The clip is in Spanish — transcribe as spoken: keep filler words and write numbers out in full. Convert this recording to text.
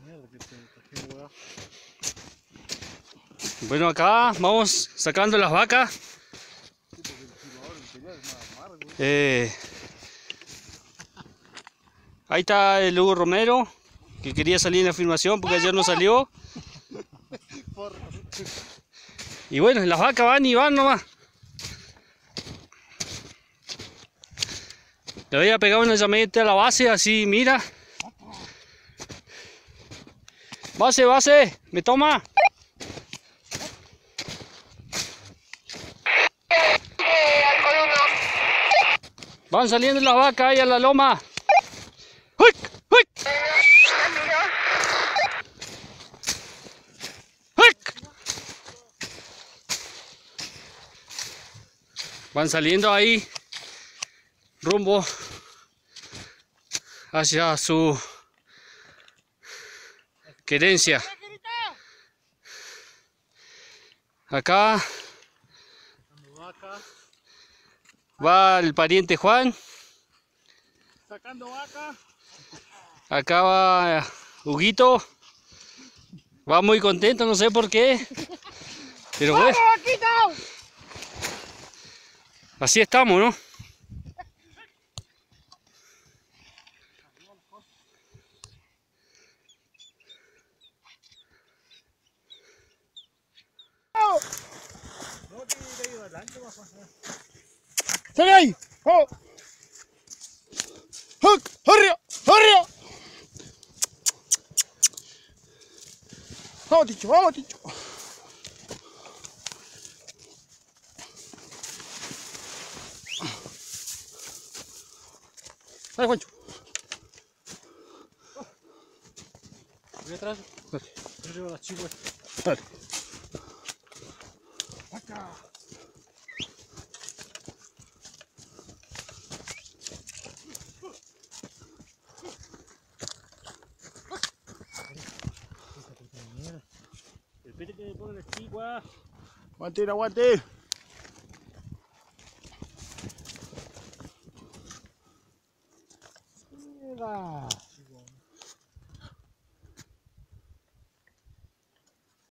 Bueno, acá vamos sacando las vacas. Eh, ahí está el Hugo Romero, que quería salir en la filmación porque ayer no salió. Y bueno, las vacas van y van nomás. Le voy a pegar una llamadita a la base, así mira. Base, base, me toma. Van saliendo las vacas ahí a la loma. ¡Uy! ¡Uy! ¡Uy! Van saliendo ahí rumbo hacia su querencia. Acá va el pariente Juan. Sacando vaca. Acá va Huguito. Va muy contento, no sé por qué. Pero bueno. Así estamos, ¿no? ¡Sale ahí! ¡Oh! ¡Huck! ¡Hurry! ¡Hurry! ¡Vamos, Ticho! ¡Vamos, Ticho! ¡Dale, Juancho! Voy atrás. Dale. Yo llevo las chivas. Dale. Acá. Espérate que me pongan las chivas. Aguante, aguante. Mira.